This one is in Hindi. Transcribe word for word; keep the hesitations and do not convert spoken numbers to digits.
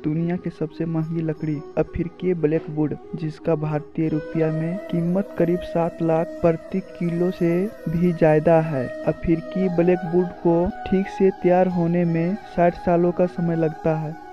दुनिया की सबसे महंगी लकड़ी अफ्रीकी ब्लैकवुड, जिसका भारतीय रुपया में कीमत करीब सात लाख प्रति किलो से भी ज्यादा है। अफ्रीकी ब्लैकवुड को ठीक से तैयार होने में साठ सालों का समय लगता है।